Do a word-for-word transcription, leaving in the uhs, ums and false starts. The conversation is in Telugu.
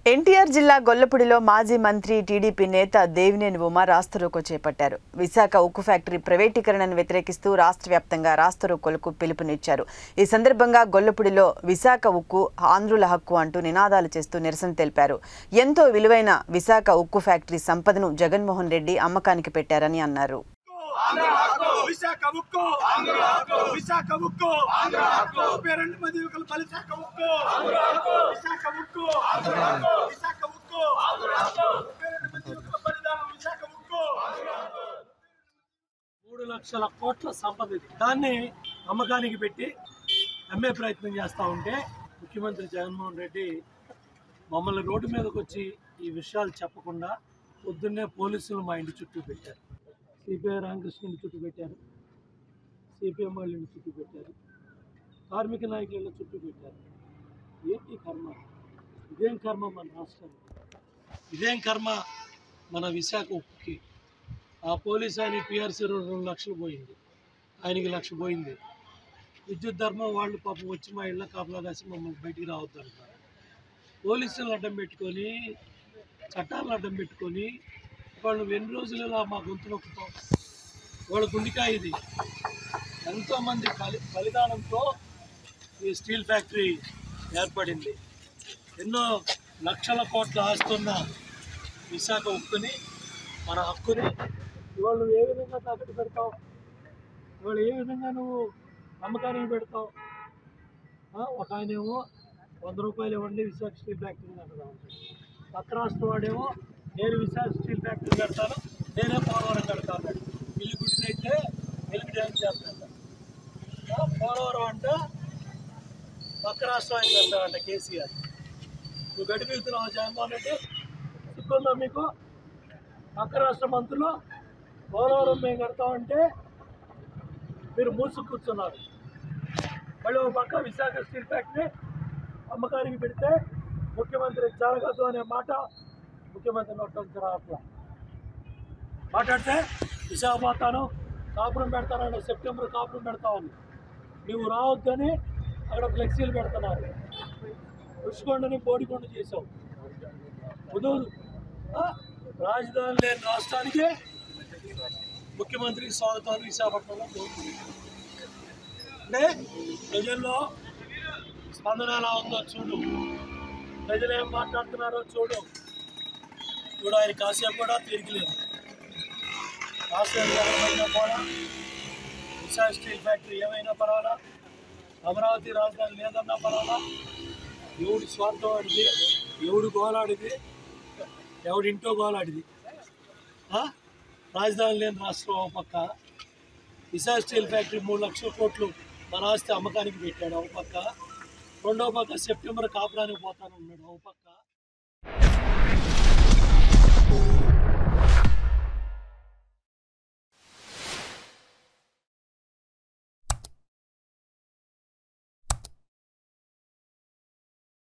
ఎన్టీఆర్ జిల్లా గొల్లపూడిలో మాజీ మంత్రి టీడీపీ నేత దేవినేని ఉమా రాస్తారోకో చేపట్టారు. విశాఖ ఉక్కు ఫ్యాక్టరీ ప్రైవేటీకరణను వ్యతిరేకిస్తూ రాష్ట్ర వ్యాప్తంగా రాస్తారోకోలకు పిలుపునిచ్చారు. ఈ సందర్భంగా గొల్లపూడిలో విశాఖ ఉక్కు ఆంధ్రుల హక్కు అంటూ నినాదాలు చేస్తూ నిరసన తెలిపారు. ఎంతో విలువైన విశాఖ ఉక్కు ఫ్యాక్టరీ సంపదను జగన్మోహన్ రెడ్డి అమ్మకానికి పెట్టారని అన్నారు. విశాఖ ఉక్కు ఆంధ్రుల హక్కు విశాఖ ఉక్కు ఆంధ్రుల హక్కు పేరెంట్ మదివికల విశాఖ ఉక్కు ఆంధ్రుల హక్కు విశాఖ ఉక్కు ఆంధ్రుల హక్కు విశాఖ ఉక్కు ఆంధ్రుల హక్కు పేరెంట్ మదివికల బలిదానం విశాఖ ఉక్కు ఆంధ్రుల హక్కు మూడు లక్షల కోట్ల సంపద ఇది. దాన్ని అమ్మకానికి పెట్టి అమ్మే ప్రయత్నం చేస్తా ఉంటే ముఖ్యమంత్రి జగన్మోహన్ రెడ్డి మమ్మల్ని రోడ్డు మీదకి వచ్చి ఈ విషయాలు చెప్పకుండా పొద్దున్నే పోలీసులు మా ఇంటి చుట్టూ పెట్టారు. సిపిఐ రామకృష్ణుని చుట్టూ పెట్టారు, సిపిఎం వాళ్ళని చుట్టూ పెట్టారు, కార్మిక నాయకులను చుట్టూ పెట్టారు. ఏంటి కర్మ? ఇదేం కర్మ మన రాష్ట్రానికి? ఇదేం కర్మ మన విశాఖ ఉక్కుకి? ఆ పోలీసు ఆయన పిఆర్సీ రెండు లక్షలు పోయింది, ఆయనకి లక్ష పోయింది. విద్యుత్ ధర్మం వాళ్ళు పాపం వచ్చి మా ఇళ్ళ కాపలా కాసి మమ్మల్ని బయటికి రావద్దు అంటారు. పోలీసులను అడ్డం పెట్టుకొని, చట్టాలను అడ్డం పెట్టుకొని వాళ్ళు ఎన్ని రోజులలో మా గొంతు నొక్కుతాం? వాళ్ళ గుండికాయ ఇది. ఎంతోమంది బలి బలిదానంతో ఈ స్టీల్ ఫ్యాక్టరీ ఏర్పడింది. ఎన్నో లక్షల కోట్ల ఆస్తున్న విశాఖ ఉక్కుని, మన హక్కుని ఇవాళ నువ్వు ఏ విధంగా తాకట్టు పెడతావు? ఇవాళ ఏ విధంగా నువ్వు అమ్మకానికి పెడతావు? ఒక ఆయనేమో వంద రూపాయలు ఇవ్వండి విశాఖ స్టీల్ ఫ్యాక్టరీ కడతా ఉంటాడు. పక్క రాష్ట్రం వాడేమో నేను విశాఖ స్టీల్ ఫ్యాక్టరీ కడతాను, నేనే పోలవరం కడతాను. ఇల్లు గుడినైతే వెలుగు డ్యాన్స్ చేస్తాను. పోలవరం అంట పక్క రాష్ట్రం ఆయన కడతాడంట కేసీఆర్. నువ్వు గడిపిస్తున్నావు జగన్మోహన్ రెడ్డి, చెప్తుందా మీకు? పక్క రాష్ట్ర మంత్రులు పోలవరం మేము కడతామంటే మీరు మూసుకు కూర్చున్నారు. మళ్ళీ ఒక పక్క విశాఖ స్టీల్ ఫ్యాక్టరీ అమ్మకానికి పెడితే ముఖ్యమంత్రి జరగదు అనే మాట ముఖ్యమంత్రి నోట్లోంచి రావట్లా. మాట్లాడితే విశాఖపట్నం కాపురం పెడతానని, సెప్టెంబర్ కాపురం పెడతామని నువ్వు రావద్దని అక్కడ ఫ్లెక్సీలు పెడుతున్నారు. రుషికొండని బోడికొండ చేసావు. ఉదయం రాజధాని లేని రాష్ట్రానికి ముఖ్యమంత్రికి స్వాగతం విశాఖపట్నంలో కోరుతుంది. అంటే ప్రజల్లో స్పందన ఎలా ఉందో చూడు, ప్రజలు ఏం మాట్లాడుతున్నారో చూడు. చూడు ఆయన కాసేపు కూడా తిరిగిలేదు. రాష్ట్రం ఏమైనా కూడా విశాఖ స్టీల్ ఫ్యాక్టరీ ఏమైనా పర్వాలా, అమరావతి రాజధాని లేదన్నా పర్వాలా, ఎవడి స్వార్థం ఆడిది, ఎవడు గోలాడిది, ఎవడింటో గోలాడిది. రాజధాని లేని రాష్ట్రం ఒక పక్క, విశాఖ స్టీల్ ఫ్యాక్టరీ మూడు లక్షల కోట్లు మన ఆస్తి అమ్మకానికి పెట్టాడు ఒక పక్క, రెండో పక్క సెప్టెంబర్ కాపురానికి పోతానన్నాడు ఒక పక్క.